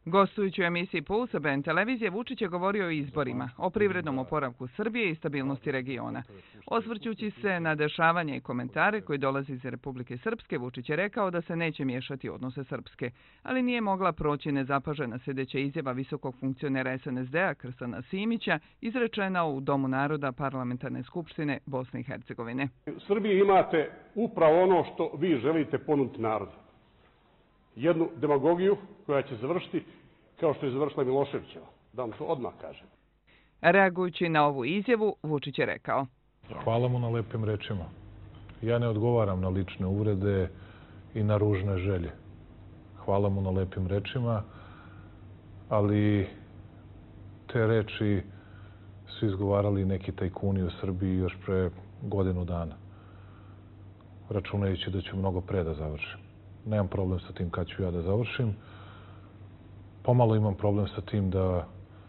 Gostujući u emisiji Pulsa BN televizije, Vučić je govorio o izborima, o privrednom oporavku Srbije i stabilnosti regiona. Osvrćući se na dešavanje i komentare koji dolaze iz Republike Srpske, Vučić je rekao da se neće miješati u odnose Srpske, ali nije mogla proći nezapažena sljedeća izjava visokog funkcionera SNSD-a Krsana Simića, izrečena u Domu naroda Parlamentarne skupštine Bosne i Hercegovine. U Srbiji imate upravo ono što vi želite ponuditi narodu. Jednu demagogiju koja će završiti kao što je završila Miloševićeva, da vam to odmah kažem. Reagujući na ovu izjavu, Vučić je rekao: Hvala mu na lepim rečima. Ja ne odgovaram na lične uvrede i na ružne želje. Hvala mu na lepim rečima, ali te reči su izgovarali neki tajkuni u Srbiji još pre godinu dana, računajući da ću mnogo pre da završim. Nemam problem sa tim kad ću ja da završim. Pomalo imam problem sa tim da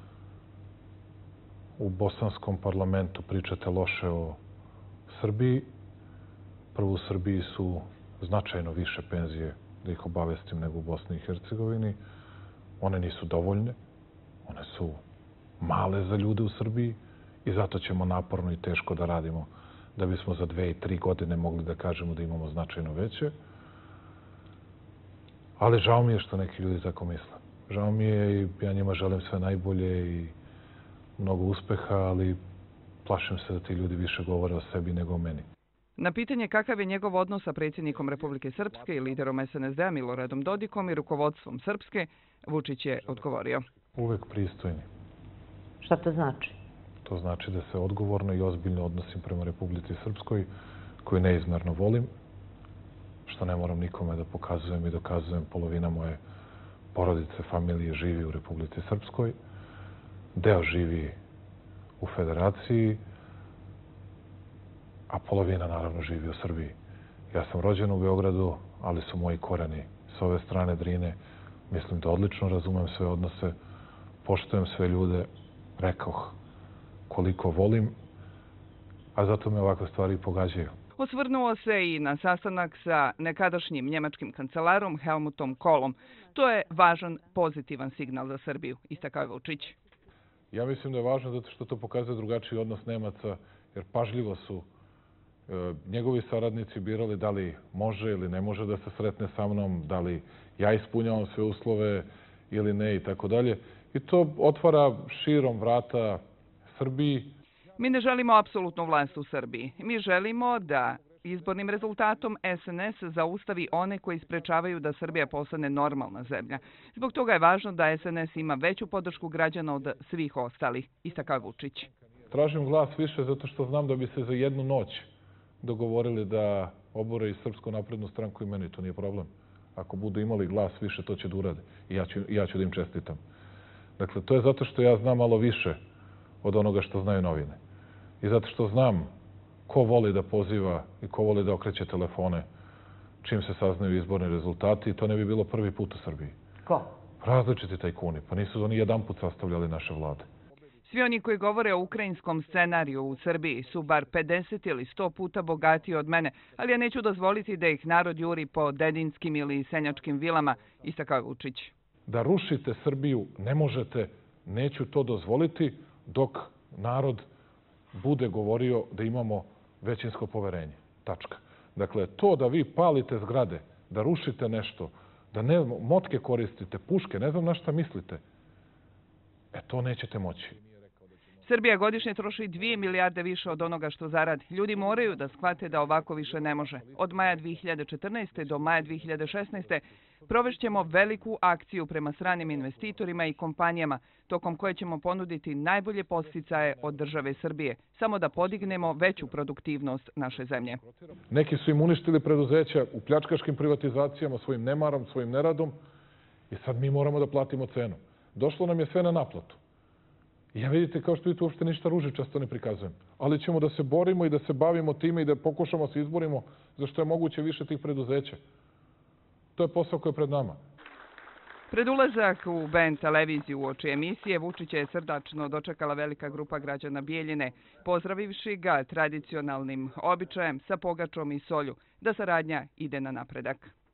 u bosanskom parlamentu pričate loše o Srbiji. Prvo, u Srbiji su značajno više penzije, da ih obavestim, nego u Bosni i Hercegovini. One nisu dovoljne. One su male za ljude u Srbiji i zato ćemo naporno i teško da radimo da bismo za 2 i 3 godine mogli da kažemo da imamo značajno veće. Ali žao mi je što neki ljudi tako misle. Žao mi je i ja njima želim sve najbolje i mnogo uspeha, ali plašim se da ti ljudi više govore o sebi nego o meni. Na pitanje kakav je njegov odnos sa predsjednikom Republike Srpske i liderom SNSD-a Miloradom Dodikom i rukovodstvom Srpske, Vučić je odgovorio: Uvek pristojni. Šta to znači? To znači da se odgovorno i ozbiljno odnosim prema Republici Srpskoj, koju neizmerno volim, što ne moram nikome da pokazujem i dokazujem. Polovina moje porodice, familije živi u Republici Srpskoj, deo živi u Federaciji, a polovina naravno živi u Srbiji. Ja sam rođen u Beogradu, ali su moji koreni s ove strane Drine. Mislim da odlično razumem sve odnose, poštujem sve ljude, rekoh koliko volim, a zato me ovakve stvari pogađaju. Osvrnuo se i na sastanak sa nekadašnjim njemačkim kancelarom Helmutom Kohlom. To je važan pozitivan signal za Srbiju, istakao je Vučić. Ja mislim da je važno zato što to pokazuje drugačiji odnos Nemaca, jer pažljivo su njegovi saradnici birali da li može ili ne može da se sretne sa mnom, da li ja ispunjavam sve uslove ili ne i tako dalje. I to otvara širom vrata Srbiji. Mi ne želimo apsolutnu vlast u Srbiji. Mi želimo da izbornim rezultatom SNS zaustavi one koji sprečavaju da Srbija postane normalna zemlja. Zbog toga je važno da SNS ima veću podršku građana od svih ostalih, istakao Vučić. Tražim glas više zato što znam da bi se za jednu noć dogovorili da obore i Srpsku naprednu stranku i meni. To nije problem. Ako budu imali glas više, to će da urade. I ja ću da im čestitam. Dakle, to je zato što ja znam malo više od onoga što znaju novine. I zato što znam ko voli da poziva i ko voli da okreće telefone čim se saznaju izborni rezultati, i to ne bi bilo prvi put u Srbiji. Ko? Različiti tajkuni, pa nisu oni jedanput sastavljali naše vlade. Svi oni koji govore o ukrajinskom scenariju u Srbiji su bar 50 ili 100 puta bogatiji od mene, ali ja neću dozvoliti da ih narod juri po dedinskim ili senjačkim vilama, istakao Vučić. Da rušite Srbiju ne možete, neću to dozvoliti dok narod bude govorio da imamo većinsko poverenje. Tačka. Dakle, to da vi palite zgrade, da rušite nešto, da motke koristite, puške, ne znam na šta mislite, to nećete moći. Srbija godišnje troši 2 milijarde više od onoga što zaradi. Ljudi moraju da shvate da ovako više ne može. Od maja 2014. do maja 2016. provešćemo veliku akciju prema stranim investitorima i kompanijama, tokom koje ćemo ponuditi najbolje podsticaje od države Srbije, samo da podignemo veću produktivnost naše zemlje. Neki su im uništili preduzeća u pljačkaškim privatizacijama, svojim nemarom, svojim neradom, i sad mi moramo da platimo cenu. Došlo nam je sve na naplatu. I ja, vidite, kao što vidite, uopšte ništa ružičasto ne prikazujem. Ali ćemo da se borimo i da se bavimo time i da pokušamo se izborimo za što je moguće više tih preduzeća. To je posao koji je pred nama. Pred ulazak u BN televiziju uoči emisije, Vučića je srdačno dočekala velika grupa građana Bijeljine, pozdravivši ga tradicionalnim običajem sa pogačom i solju, da saradnja ide na napredak.